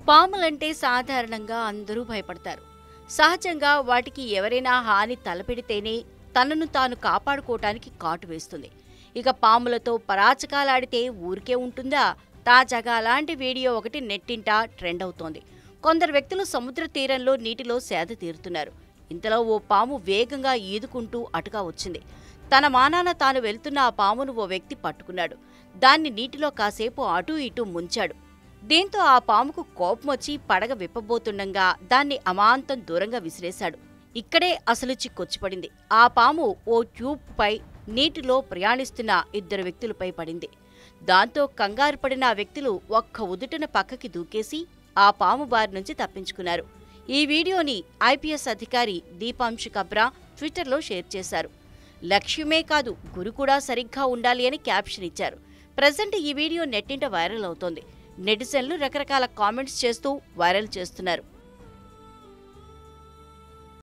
పాములంటే సాధారణంగా అందరూ భయపడతారు. సహజంగా వాటికి ఎవరైనా హాని తలపెడితేనే తనను తాను కాపాడుకోవటానికి కాటు వేస్తుంది. ఇక పాములతో పరాచకాలాడితే ఊరికే ఉంటుందా? తాజాగా అలాంటి వీడియో ఒకటి నెట్టింట ట్రెండ్ అవుతోంది. కొందరు వ్యక్తులు సముద్ర తీరంలో నీటిలో సేద తీరుతున్నారు. ఇంతలో ఓ పాము వేగంగా ఈదుకుంటూ అటుగా వచ్చింది. తన మానాన తాను వెళ్తున్న ఆ పామును ఓ వ్యక్తి పట్టుకున్నాడు. దాన్ని నీటిలో కాసేపు అటూ ఇటూ ముంచాడు. దీంతో ఆ పాముకు కోపమొచ్చి పడగ విప్పబోతుండగా దాన్ని అమాంతం దూరంగా విసిరేశాడు. ఇక్కడే అసలు చిక్కొచ్చిపడింది. ఆ పాము ఓ ట్యూబ్ పై నీటిలో ప్రయాణిస్తున్న ఇద్దరు వ్యక్తులపై పడింది. దాంతో కంగారు పడిన ఆ వ్యక్తులు ఒక్క ఉదుటన పక్కకి దూకేసి ఆ పాము బారి నుంచి తప్పించుకున్నారు. ఈ వీడియోని ఐపీఎస్ అధికారి దీపాంశు కబ్రా ట్విట్టర్లో షేర్ చేశారు. లక్ష్యమే కాదు, గురి కూడా సరిగ్గా ఉండాలి అని క్యాప్షన్ ఇచ్చారు. ప్రజెంట్ ఈ వీడియో నెట్టింట వైరల్ అవుతోంది. నెటిజన్లు రకరకాల కామెంట్స్ చేస్తూ వైరల్ చేస్తున్నారు.